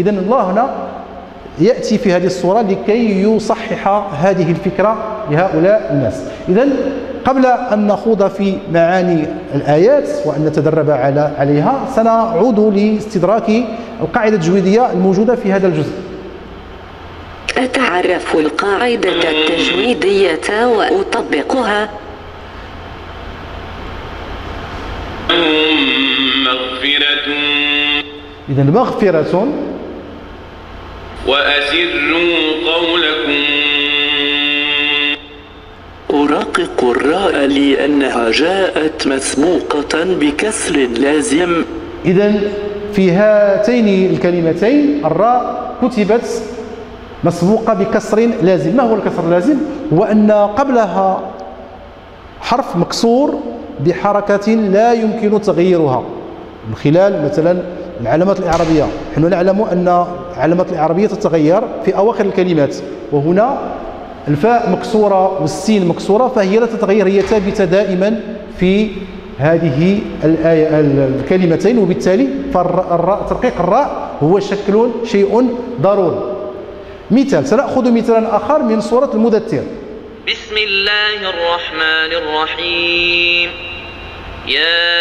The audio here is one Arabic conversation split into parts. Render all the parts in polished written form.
إذن الله هنا يأتي في هذه الصورة لكي يصحح هذه الفكرة لهؤلاء الناس. إذن قبل أن نخوض في معاني الآيات وأن نتدرب عليها، سنعود لاستدراك القاعدة التجويدية الموجودة في هذا الجزء. أتعرف القاعدة التجويدية وأطبقها. مغفرة. إذن مغفرة. وأسروا قولكم. أرقق الراء لأنها جاءت مسبوقة بكسر لازم. إذن في هاتين الكلمتين الراء كتبت مسبوقة بكسر لازم. ما هو الكسر اللازم؟ هو أن قبلها حرف مكسور بحركة لا يمكن تغييرها من خلال مثلا العلامات الإعرابية. نحن نعلم أن العلامات الإعرابية تتغير في أواخر الكلمات، وهنا الفاء مكسورة والسين مكسورة، فهي لا تتغير، هي ثابتة دائما في هذه الكلمتين، وبالتالي ترقيق الراء هو شيء ضروري. مثال، سنأخذ مثالا آخر من سورة المدثر. بسم الله الرحمن الرحيم. يا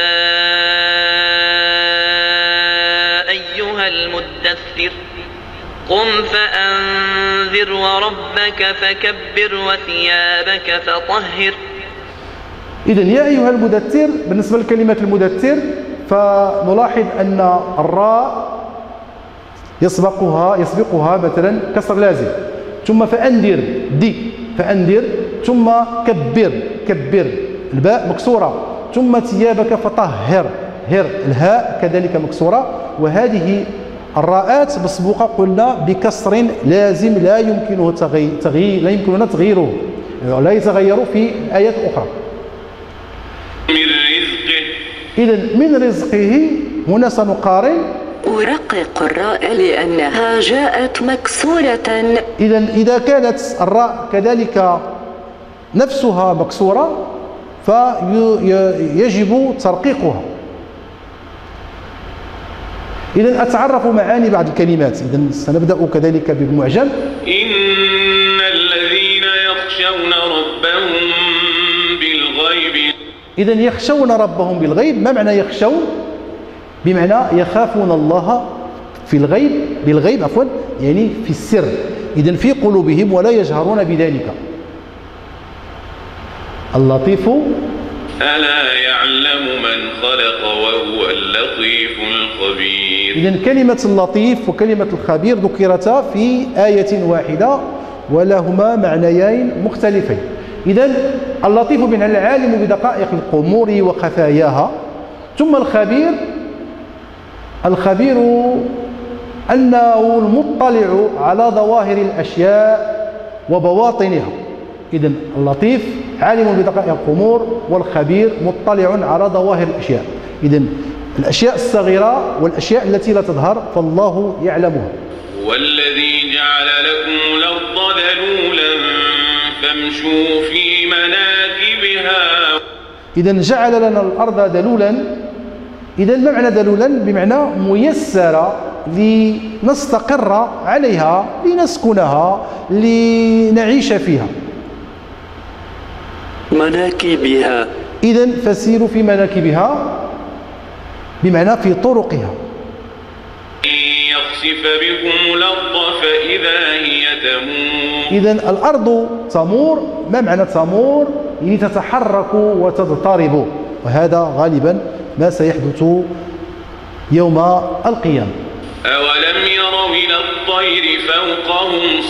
أيها المدثر قم فأنذر وربك فكبر وثيابك فطهر. إذن يا أيها المدثر، بالنسبة لكلمة المدثر فنلاحظ أن الراء يسبقها مثلا كسر لازم، ثم فأنذر فأنذر، ثم كبر الباء مكسورة، ثم ثيابك فطهر الهاء كذلك مكسورة. وهذه الراءات مسبوقة قلنا بكسر لازم لا يمكننا تغييره، لا يتغير في آيات أخرى. من رزقه. إذن من رزقه هنا سنقارن. أرقق الراء لأنها جاءت مكسورة. إذن إذا كانت الراء كذلك نفسها مكسورة فيجب ترقيقها. إذن أتعرف معاني بعض الكلمات. إذن سنبدأ كذلك بالمعجم. إن الذين يخشون ربهم بالغيب. إذن يخشون ربهم بالغيب. ما معنى يخشون؟ بمعنى يخافون الله في الغيب، بالغيب عفوا، يعني في السر. إذن في قلوبهم ولا يجهرون بذلك. اللطيف ألا يعلم من خلق وهو اللطيف الخبير. إذن كلمة اللطيف وكلمة الخبير ذكرتا في آية واحدة ولهما معنيين مختلفين. إذن اللطيف بمعنى العالم بدقائق الأمور وخفاياها، ثم الخبير أنه المطلع على ظواهر الأشياء وبواطنها. إذن اللطيف عالم بدقائق الأمور، والخبير مطلع على ظواهر الأشياء. إذن الأشياء الصغيرة والأشياء التي لا تظهر فالله يعلمها. والذي جعل لكم الأرض ذلولا فامشوا في مناكبها. إذن جعل لنا الأرض ذلولا. إذن ما معنى ذلولا؟ بمعنى ميسرة لنستقر عليها، لنسكنها، لنعيش فيها. مناكبها. إذن فسيروا في مناكبها بمعنى في طرقها. يخسف بكم الأرض فإذا هي تمور. إذن الأرض تمور. ما معنى تمور؟ يعني تتحرك وتضطرب، وهذا غالبا ما سيحدث يوم القيامة. أولم يروا إلى الطير فوقهم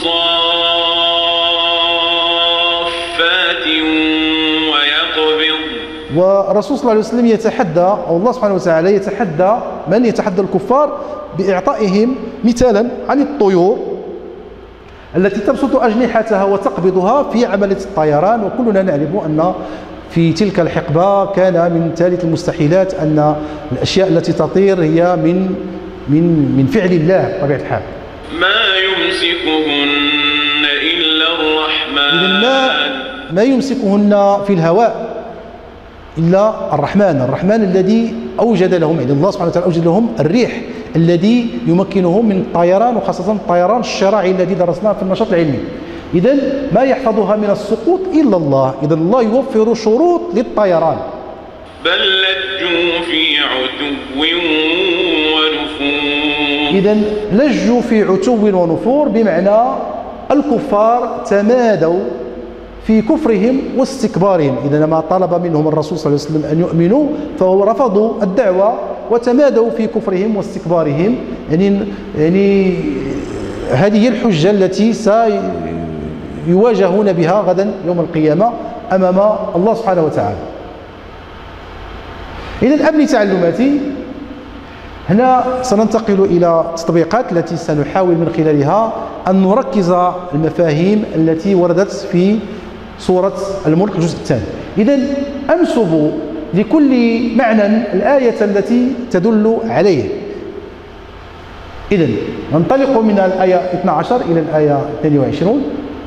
صافات ويقبض. والرسول صلى الله عليه وسلم يتحدى، أو الله سبحانه وتعالى يتحدى الكفار بإعطائهم مثالا عن الطيور التي تبسط أجنحتها وتقبضها في عملية الطيران. وكلنا نعلم أن في تلك الحقبة كان من ثالث المستحيلات أن الأشياء التي تطير هي من فعل الله بطبيعة الحال. ما يمسكهن إلا الرحمن. إذن ما يمسكهن في الهواء، إلا الرحمن الذي أوجد لهم، يعني الله سبحانه وتعالى أوجد لهم الريح الذي يمكنهم من الطيران، وخاصة الطيران الشراعي الذي درسناه في النشاط العلمي. إذن ما يحفظها من السقوط إلا الله. إذن الله يوفر شروط للطيران. بل لجوا في عتو ونفور. إذن لجوا في عتو ونفور، بمعنى الكفار تمادوا في كفرهم واستكبارهم. إذا ما طلب منهم الرسول صلى الله عليه وسلم أن يؤمنوا فهو رفضوا الدعوة وتمادوا في كفرهم واستكبارهم. يعني هذه الحجة التي سيواجهون بها غدا يوم القيامة أمام الله سبحانه وتعالى. إذا أبني تعلماتي، هنا سننتقل إلى التطبيقات التي سنحاول من خلالها أن نركز المفاهيم التي وردت في سورة الملك الجزء الثاني. إذن أنسب لكل معنى الآية التي تدل عليه. إذن ننطلق من الآية 12 إلى الآية 22.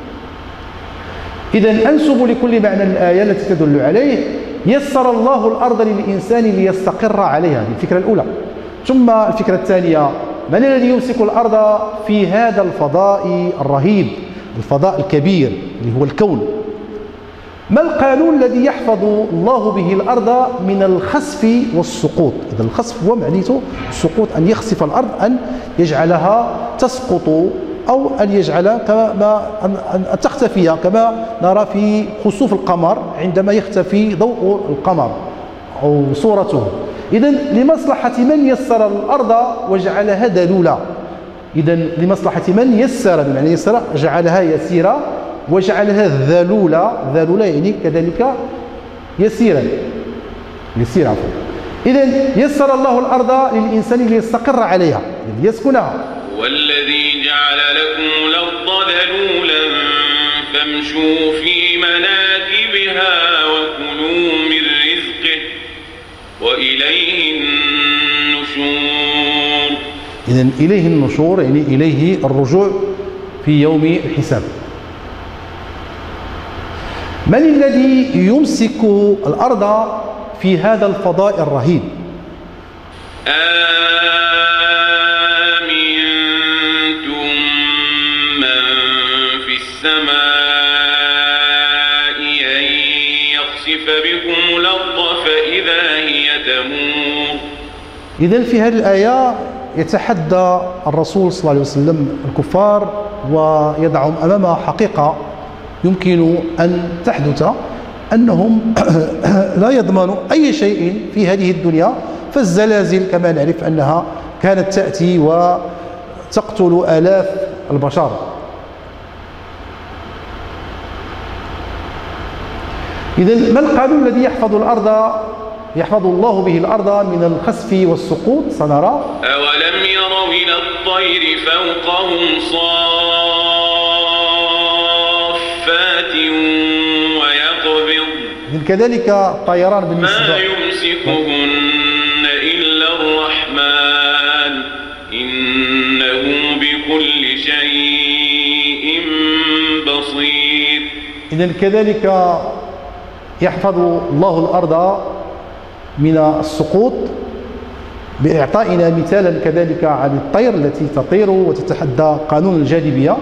إذن أنسب لكل معنى الآية التي تدل عليه: يسر الله الأرض للإنسان ليستقر عليها، الفكرة الأولى. ثم الفكرة الثانية: من الذي يمسك الأرض في هذا الفضاء الرهيب، الفضاء الكبير اللي هو الكون؟ ما القانون الذي يحفظ الله به الأرض من الخسف والسقوط؟ إذا الخسف هو معنيته السقوط، أن يخسف الأرض، أن يجعلها تسقط، أو أن يجعلها أن تختفي، كما نرى في خسوف القمر عندما يختفي ضوء القمر أو صورته. إذن لمصلحة من يسر الأرض وجعلها ذلولة. إذن لمصلحة من يسر، بمعنى يسر جعلها يسيرة وجعلها ذلولة يعني كذلك يسيرا، يسير عفوا. إذن يسر الله الأرض للإنسان ليستقر عليها، ليسكنها. والذي جعل لكم الأرض ذلولا فامشوا في مناكبها وكلوا من رزقه وإليه النشور. إذن إليه النشور يعني إليه الرجوع في يوم الحساب. من الذي يمسك الأرض في هذا الفضاء الرهيب؟ أأمنتم من في السماء أن يخسف بكم الأرض فإذا هي تمور. إذن في هذه الآية يتحدى الرسول صلى الله عليه وسلم الكفار ويضعهم أمام حقيقة يمكن أن تحدث، أنهم لا يضمنوا أي شيء في هذه الدنيا. فالزلازل كما نعرف أنها كانت تأتي وتقتل آلاف البشر. إذن ما القانون الذي يحفظ الله به الأرض من الخسف والسقوط؟ سنرى. أولم يروا إلى الطير فوقهم صافات ويقبض. كذلك الطيران بالنسبة ما يمسكهن إلا الرحمن إنه بكل شيء بصير. إذن كذلك يحفظ الله الأرض من السقوط بإعطائنا مثالا كذلك عن الطير التي تطير وتتحدى قانون الجاذبية.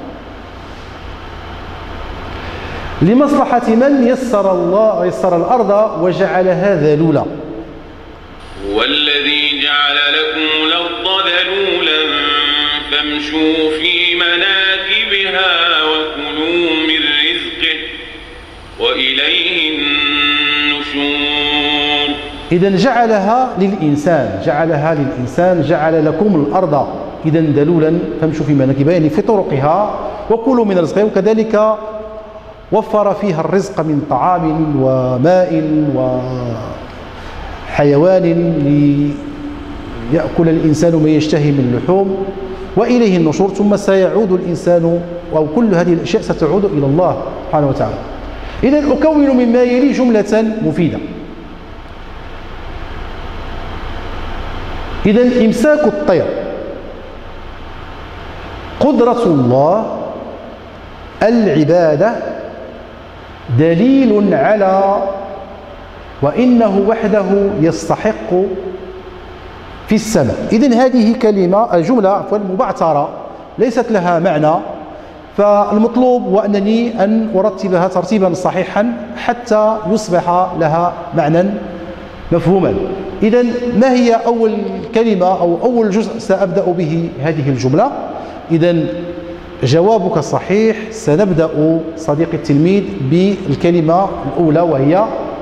لمصلحة من يسر الأرض وجعلها ذلولة. والذي جعل لكم الأرض ذلولا فامشوا في مناكبها وكلوا من رزقه وإليه النشور. إذن جعلها للإنسان، جعل لكم الأرض إذن ذلولا فامشوا في مناكبها يعني في طرقها وكلوا من رزقه، وكذلك وفر فيها الرزق من طعام وماء وحيوان ليأكل الإنسان ما يشتهي من لحوم، وإليه النشور. ثم سيعود الإنسان، أو كل هذه الأشياء ستعود إلى الله سبحانه وتعالى. إذن أكون مما يلي جملة مفيدة. إذن إمساك الطير قدرة الله، العبادة، دليل على وإنه وحده يستحق في السماء. إذن هذه كلمة جملة مبعثرة ليست لها معنى، فالمطلوب هو أن أرتبها ترتيبا صحيحا حتى يصبح لها معنى مفهوما. إذن ما هي أول كلمة أو أول جزء سأبدأ به هذه الجملة؟ إذن جوابك صحيح. سنبدأ صديقي التلميذ بالكلمة الأولى وهي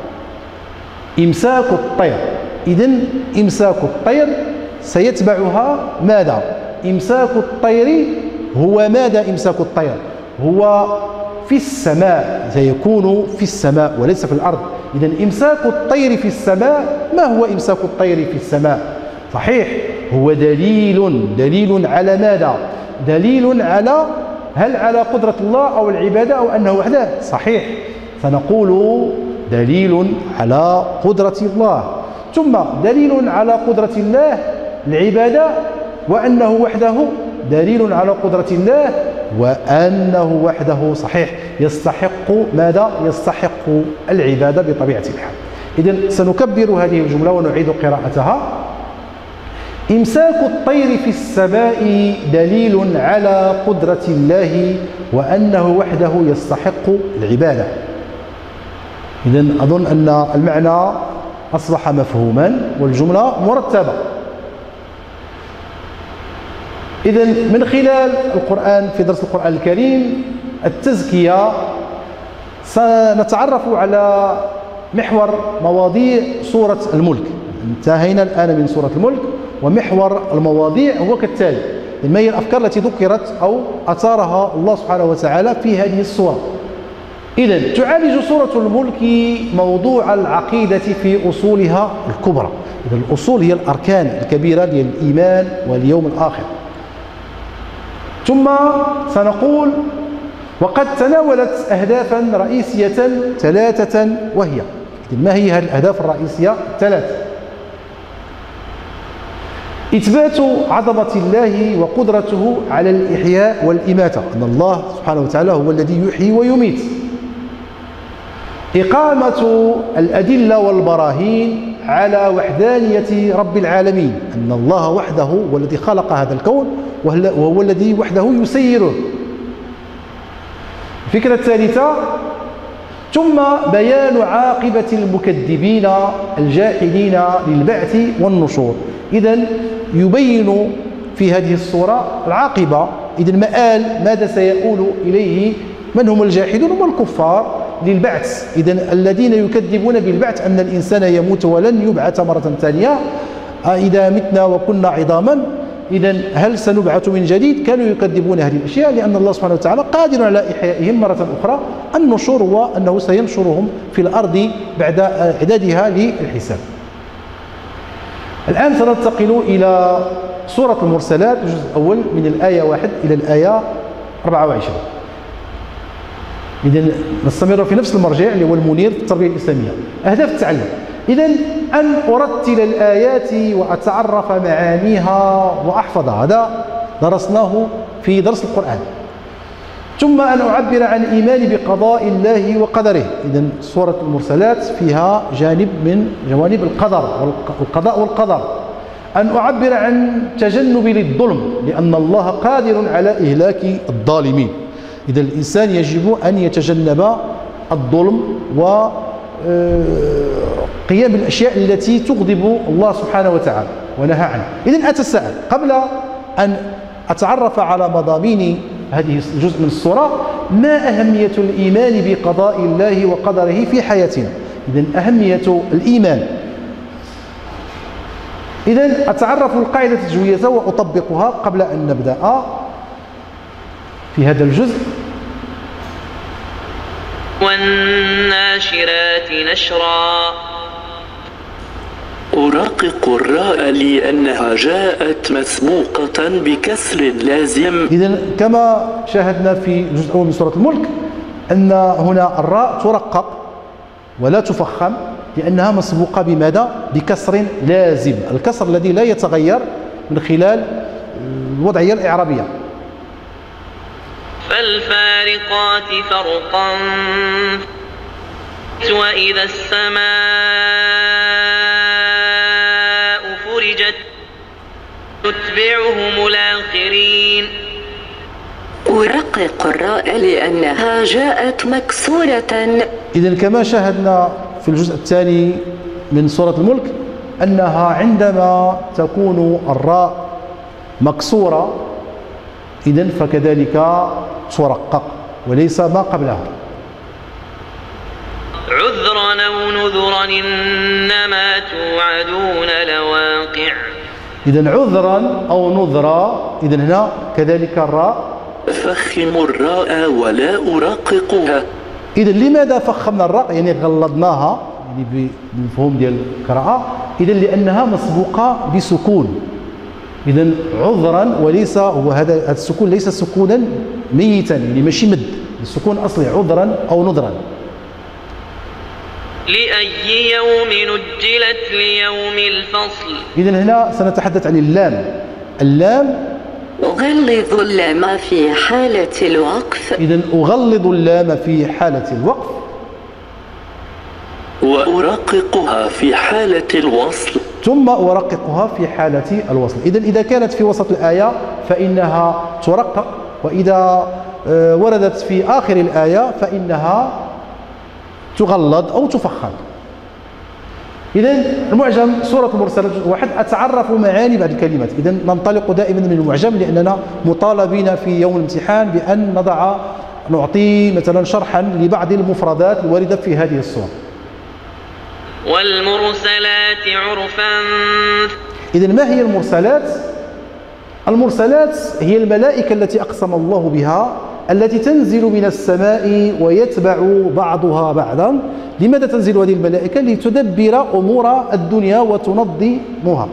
إمساك الطير. إذن إمساك الطير سيتبعها ماذا؟ إمساك الطير هو ماذا؟ إمساك الطير هو في السماء، سيكون في السماء وليس في الأرض. إذن إمساك الطير في السماء، ما هو إمساك الطير في السماء؟ صحيح، هو دليل على ماذا؟ دليل على هل على قدرة الله أو العبادة أو أنه وحده؟ صحيح، سنقول دليل على قدرة الله، ثم دليل على قدرة الله العبادة وأنه وحده، دليل على قدرة الله وأنه وحده صحيح يستحق ماذا؟ يستحق العبادة بطبيعة الحال. إذن سنكبر هذه الجملة ونعيد قراءتها. إمساك الطير في السماء دليل على قدرة الله وأنه وحده يستحق العبادة. إذن أظن أن المعنى أصبح مفهوما والجملة مرتبة. إذن من خلال القرآن في درس القرآن الكريم التزكية سنتعرف على محور مواضيع سورة الملك. انتهينا الآن من سورة الملك، ومحور المواضيع هو كالتالي: ما هي الأفكار التي ذكرت أو أثارها الله سبحانه وتعالى في هذه السورة. إذن تعالج سورة الملك موضوع العقيدة في أصولها الكبرى. إذن الأصول هي الأركان الكبيرة للإيمان واليوم الآخر. ثم سنقول وقد تناولت أهدافا رئيسية ثلاثة، وهي ما هي هذه الأهداف الرئيسية الثلاثة؟ إثبات عظمة الله وقدرته على الإحياء والإماتة، أن الله سبحانه وتعالى هو الذي يحيي ويميت. إقامة الأدلة والبراهين على وحدانية رب العالمين، أن الله وحده هو الذي خلق هذا الكون وهو الذي وحده يسيره. الفكرة الثالثة: ثم بيان عاقبة المكذبين الجاحدين للبعث والنشور. إذن يبين في هذه الصورة العاقبة، إذن مآل ماذا سيؤول إليه من هم الجاحدون؟ هم الكفار للبعث. إذن الذين يكذبون بالبعث أن الإنسان يموت ولن يبعث مرة ثانية، إذا متنا وكنا عظاما إذن هل سنبعث من جديد؟ كانوا يكذبون هذه الأشياء لأن الله سبحانه وتعالى قادر على إحيائهم مرة أخرى. النشور هو أنه سينشرهم في الأرض بعد إعدادها للحساب. الآن سننتقل إلى سورة المرسلات، الجزء الأول من الآية 1 إلى الآية 24. إذن نستمر في نفس المرجع اللي هو المنير في التربية الإسلامية. أهداف التعلم: إذن أن أرتل الآيات وأتعرف معانيها وأحفظها، هذا درسناه في درس القرآن. ثم أن أعبر عن إيماني بقضاء الله وقدره. إذن سورة المرسلات فيها جانب من جوانب القضاء والقدر. أن أعبر عن تجنبي للظلم لأن الله قادر على إهلاك الظالمين. إذا الإنسان يجب أن يتجنب الظلم وقيام بالأشياء التي تغضب الله سبحانه وتعالى ونهى عنها. إذن أتساءل قبل أن أتعرف على مضامين هذه الجزء من السورة: ما أهمية الإيمان بقضاء الله وقدره في حياتنا؟ إذن أهمية الإيمان. إذن أتعرف القاعدة التجويدية وأطبقها قبل أن نبدأ في هذا الجزء. والناشرات نشرا. أراقق الراء لأنها جاءت مسبوقة بكسر لازم. إذن كما شاهدنا في الجزء الأول من سورة الملك أن هنا الراء ترقق ولا تفخم لأنها مسبوقة بماذا؟ بكسر لازم، الكسر الذي لا يتغير من خلال الوضعية الإعرابية. فالفارقات فرقا وإذا السماء فرجت تتبعهم الآخرين. أرقق الراء لأنها جاءت مكسورة. إذن كما شاهدنا في الجزء الثاني من سورة الملك أنها عندما تكون الراء مكسورة إذن فكذلك ترقق وليس ما قبلها. عذرا أو نذرا إنما توعدون لواقع. إذن عذرا أو نذرا، إذن هنا كذلك الراء فخم الراء ولا أرققها. إذن لماذا فخمنا الراء يعني غلظناها يعني بالمفهوم ديال القراءة؟ إذن لأنها مسبوقة بسكون. إذن عذرا وليس هو هذا السكون ليس سكونا ميتا يعني ماشي مد، السكون أصلي عذرا أو نذرا. لأي يوم نجلت ليوم الفصل. إذن هنا سنتحدث عن اللام. اللام أغلظ اللام في حالة الوقف. إذن أغلظ اللام في حالة الوقف. وأرققها في حالة الوصل. ثم أرققها في حالة الوصل. إذن إذا كانت في وسط الآية فإنها ترقق، وإذا وردت في آخر الآية فإنها تغلظ أو تفخم. إذن المعجم سورة المرسلات واحد أتعرف معاني بعض الكلمات. إذن ننطلق دائما من المعجم لأننا مطالبين في يوم الامتحان بأن نعطي مثلا شرحا لبعض المفردات الواردة في هذه السورة. والمرسلات عرفا. إذن ما هي المرسلات؟ المرسلات هي الملائكة التي أقسم الله بها التي تنزل من السماء ويتبع بعضها بعضا. لماذا تنزل هذه الملائكة؟ لتدبر أمور الدنيا وتنظمها.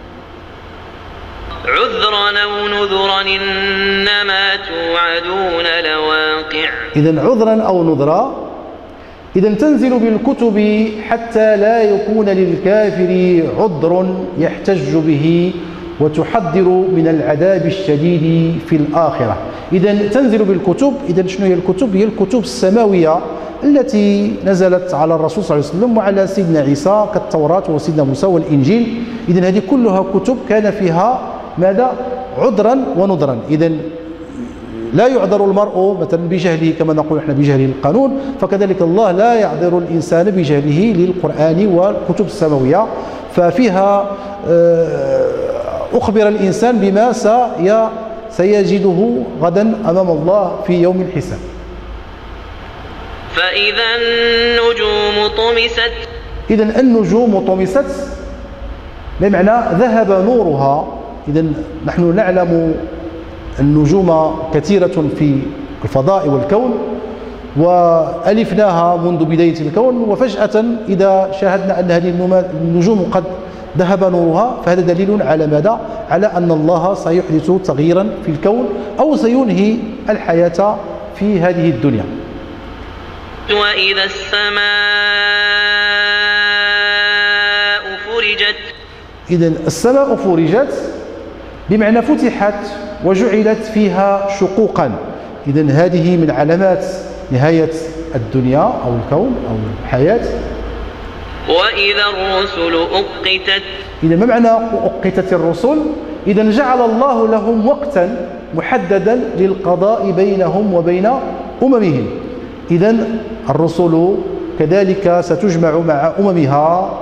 عذرا أو نذرا إنما توعدون لواقع. إذن عذرا أو نذرا. إذن تنزل بالكتب حتى لا يكون للكافر عذر يحتج به وتحذر من العذاب الشديد في الآخرة. إذن تنزل بالكتب. إذن شنو هي الكتب؟ هي الكتب السماوية التي نزلت على الرسول صلى الله عليه وسلم وعلى سيدنا عيسى كالتوراة وسيدنا موسى والإنجيل. إذن هذه كلها كتب كان فيها ماذا؟ عذرا ونذرا. إذن لا يعذر المرء مثلا بجهله كما نقول احنا بجهله القانون، فكذلك الله لا يعذر الإنسان بجهله للقرآن والكتب السماوية، ففيها أخبر الإنسان بما سيجده غدا أمام الله في يوم الحساب. فإذا النجوم طمست. إذا النجوم طمست بمعنى ذهب نورها. إذا نحن نعلم النجوم كثيرة في الفضاء والكون وألفناها منذ بداية الكون، وفجأة إذا شاهدنا أن هذه النجوم قد ذهب نورها فهذا دليل على ماذا؟ على أن الله سيحدث تغييرا في الكون أو سينهي الحياة في هذه الدنيا. وإذا السماء فرجت. إذن السماء فرجت بمعنى فتحت وجعلت فيها شقوقا. إذن هذه من علامات نهاية الدنيا أو الكون أو الحياة. وإذا الرسل أقتت. إذا ما معنى أقتت الرسل؟ إذا جعل الله لهم وقتا محددا للقضاء بينهم وبين أممهم. إذا الرسل كذلك ستجمع مع أممها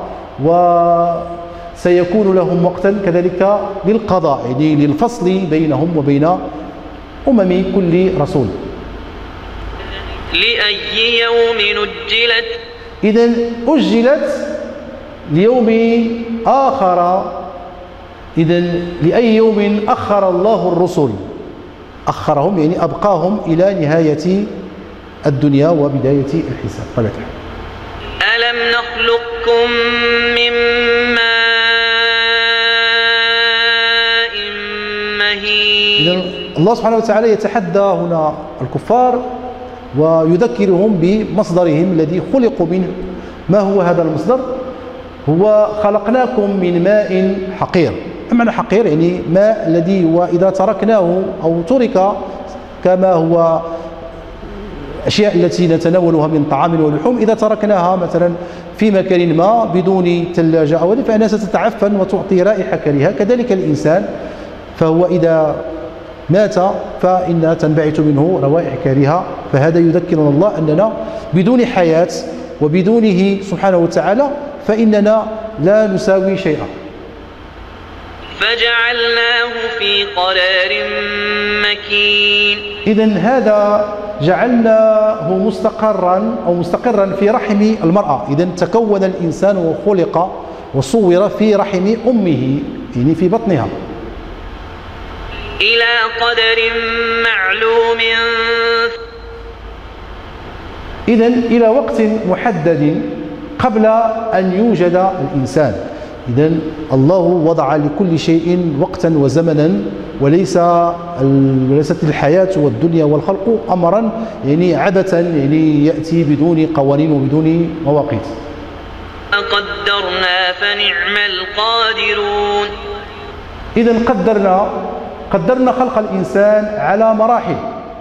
وسيكون لهم وقتا كذلك للقضاء يعني للفصل بينهم وبين أمم كل رسول. لأي يوم نجلت. إذا أجلت ليوم آخر. إذا لأي يوم أخر الله الرسل، أخرهم يعني أبقاهم إلى نهاية الدنيا وبداية الحساب. قالت ألم نخلقكم من ماء مهين. إذا الله سبحانه وتعالى يتحدى هنا الكفار ويذكرهم بمصدرهم الذي خلقوا منه. ما هو هذا المصدر؟ هو خلقناكم من ماء حقير. معنى حقير يعني ماء الذي وإذا تركناه أو ترك كما هو الأشياء التي نتناولها من طعام ولحوم إذا تركناها مثلا في مكان ما بدون ثلاجة أو فإنها ستتعفن وتعطي رائحة كريهة. كذلك الإنسان فهو إذا مات فإنها تنبعث منه روائح كريهة. فهذا يذكرنا الله أننا بدون حياة وبدونه سبحانه وتعالى فإننا لا نساوي شيئا. فجعلناه في قرار مكين. إذن هذا جعلناه مستقرا في رحم المرأة. إذن تكون الإنسان وخلق وصور في رحم أمه يعني في بطنها إلى قدر معلوم. إذن إلى وقت محدد قبل أن يوجد الإنسان. إذن الله وضع لكل شيء وقتا وزمنا وليست الحياة والدنيا والخلق أمرا يعني عبثا يعني يأتي بدون قوانين وبدون مواقيت. قدرنا فنعم القادرون. إذن قدرنا خلق الإنسان على مراحل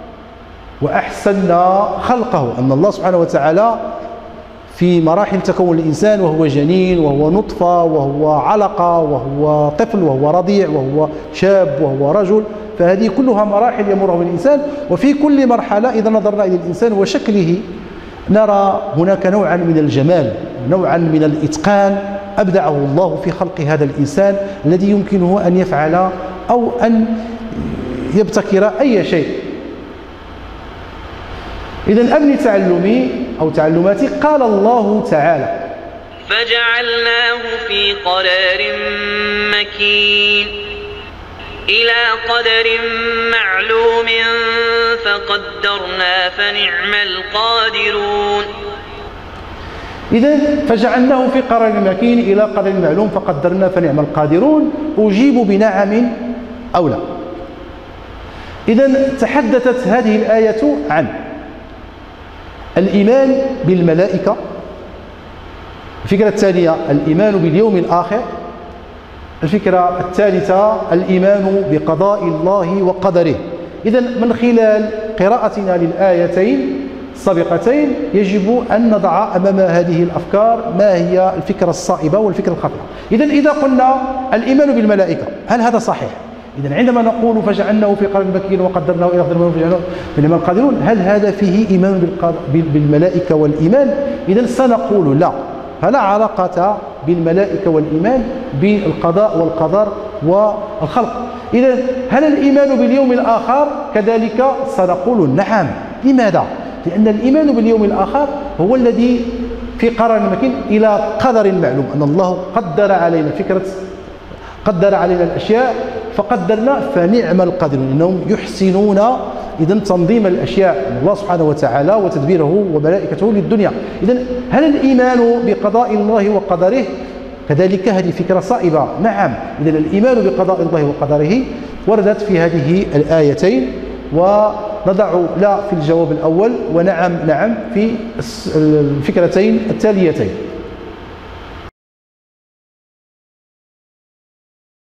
وأحسننا خلقه. أن الله سبحانه وتعالى في مراحل تكون الإنسان وهو جنين وهو نطفة وهو علقة وهو طفل وهو رضيع وهو شاب وهو رجل. فهذه كلها مراحل يمر بها الإنسان. وفي كل مرحلة إذا نظرنا إلى الإنسان وشكله نرى هناك نوعا من الجمال نوعا من الإتقان أبدعه الله في خلق هذا الإنسان الذي يمكنه أن يفعل أو أن يبتكر أي شيء. إذن أبني تعلمي أو تعلماتي قال الله تعالى فجعلناه في قرار مكين إلى قدر معلوم فقدرنا فنعم القادرون. إذن فجعلناه في قرار مكين إلى قدر معلوم فقدرنا فنعم القادرون. أجيب بنعم أو لا. إذن تحدثت هذه الآية عن الإيمان بالملائكة. الفكرة الثانية الإيمان باليوم الآخر. الفكرة الثالثة الإيمان بقضاء الله وقدره. إذن من خلال قراءتنا للآيتين السابقتين يجب أن نضع أمام هذه الأفكار ما هي الفكرة الصائبة والفكرة الخاطئة. إذن إذا قلنا الإيمان بالملائكة هل هذا صحيح؟ إذن عندما نقول فجعلناه في قرار مكين وقدرناه إلى قدر معلوم فجعلناه فنعم القادرون هل هذا فيه إيمان بالملائكة والإيمان؟ إذن سنقول لا. فلا علاقة بالملائكة والإيمان بالقضاء والقدر والخلق. إذن هل الإيمان باليوم الآخر كذلك؟ سنقول نعم. لماذا؟ لأن الإيمان باليوم الآخر هو الذي في قرار مكين إلى قدر معلوم. أن الله قدر علينا فكرة قدر علينا الأشياء فقدرنا فنعم القادرون. إنهم يحسنون إذن تنظيم الأشياء الله سبحانه وتعالى وتدبيره وملائكته للدنيا. إذن هل الإيمان بقضاء الله وقدره كذلك؟ هذه فكرة صائبة. نعم. إذن الإيمان بقضاء الله وقدره وردت في هذه الآيتين ونضع لا في الجواب الأول ونعم في الفكرتين التاليتين.